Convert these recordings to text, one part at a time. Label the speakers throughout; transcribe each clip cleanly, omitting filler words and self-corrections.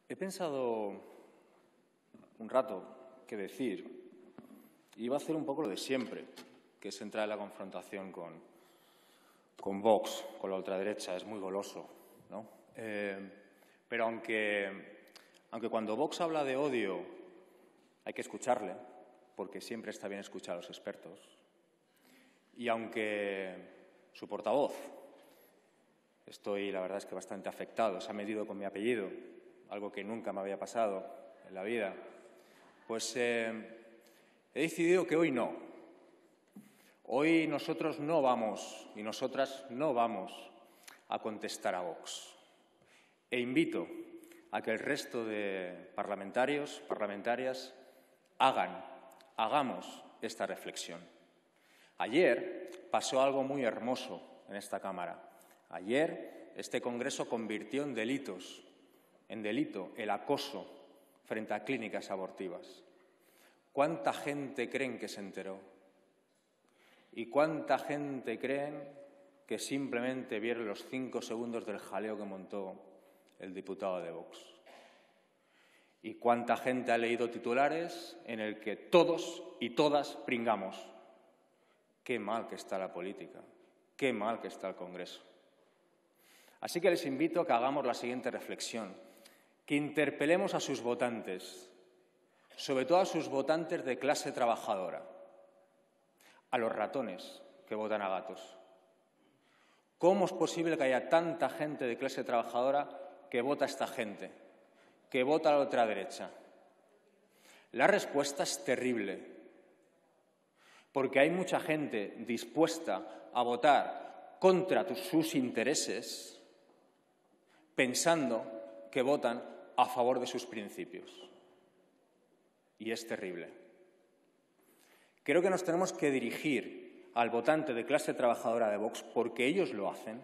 Speaker 1: He pensado un rato qué decir. Iba a hacer un poco lo de siempre, que es entrar en la confrontación con Vox, con la ultraderecha. Es muy goloso, ¿no? Pero aunque cuando Vox habla de odio hay que escucharle, porque siempre está bien escuchar a los expertos, y aunque su portavoz, estoy, la verdad es que bastante afectado, se ha medido con mi apellido, algo que nunca me había pasado en la vida, pues he decidido que hoy no. Hoy nosotros no vamos y nosotras no vamos a contestar a Vox. E invito a que el resto de parlamentarios, parlamentarias, hagamos esta reflexión. Ayer pasó algo muy hermoso en esta Cámara. Ayer este Congreso convirtió en delito el acoso frente a clínicas abortivas. ¿Cuánta gente creen que se enteró? ¿Y cuánta gente creen que simplemente vieron los 5 segundos del jaleo que montó el diputado de Vox? ¿Y cuánta gente ha leído titulares en el que todos y todas pringamos? Qué mal que está la política, qué mal que está el Congreso. Así que les invito a que hagamos la siguiente reflexión, que interpelemos a sus votantes, sobre todo a sus votantes de clase trabajadora, a los ratones que votan a gatos. ¿Cómo es posible que haya tanta gente de clase trabajadora que vota a esta gente, que vota a la ultraderecha? La respuesta es terrible, porque hay mucha gente dispuesta a votar contra sus intereses pensando que votan a favor de sus principios. Y es terrible. Creo que nos tenemos que dirigir al votante de clase trabajadora de Vox porque ellos lo hacen,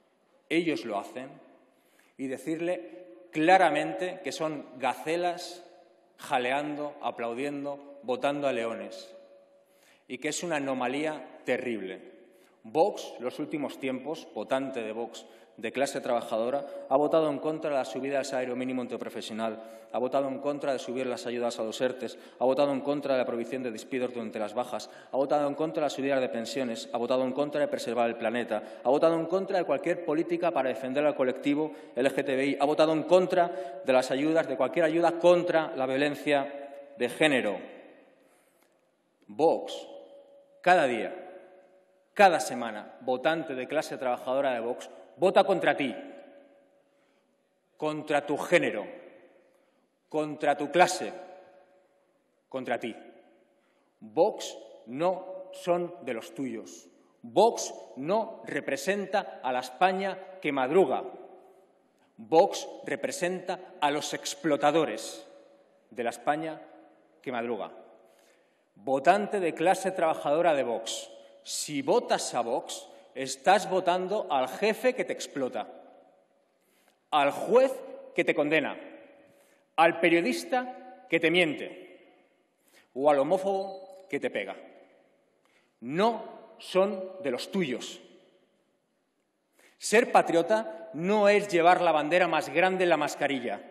Speaker 1: y decirle claramente que son gacelas jaleando, aplaudiendo, votando a leones, y que es una anomalía terrible. Vox, los últimos tiempos, votante de Vox de clase trabajadora, ha votado en contra de la subida del salario mínimo interprofesional, ha votado en contra de subir las ayudas a los ERTE, ha votado en contra de la prohibición de despidos durante las bajas, ha votado en contra de la subida de pensiones, ha votado en contra de preservar el planeta, ha votado en contra de cualquier política para defender al colectivo LGTBI, ha votado en contra de las ayudas, de cualquier ayuda contra la violencia de género. Vox, cada día, cada semana, votante de clase trabajadora de Vox, vota contra ti, contra tu género, contra tu clase, contra ti. Vox no son de los tuyos. Vox no representa a la España que madruga. Vox representa a los explotadores de la España que madruga. Votante de clase trabajadora de Vox, si votas a Vox, estás votando al jefe que te explota, al juez que te condena, al periodista que te miente o al homófobo que te pega. No son de los tuyos. Ser patriota no es llevar la bandera más grande en la mascarilla.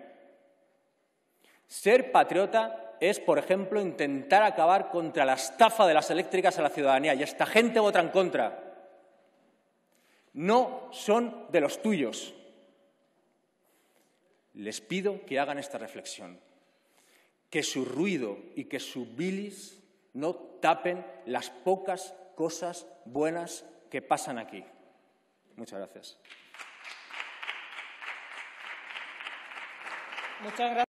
Speaker 1: Ser patriota es, por ejemplo, intentar acabar contra la estafa de las eléctricas a la ciudadanía, y esta gente vota en contra. No son de los tuyos. Les pido que hagan esta reflexión, que su ruido y que su bilis no tapen las pocas cosas buenas que pasan aquí. Muchas gracias.
Speaker 2: Muchas gracias.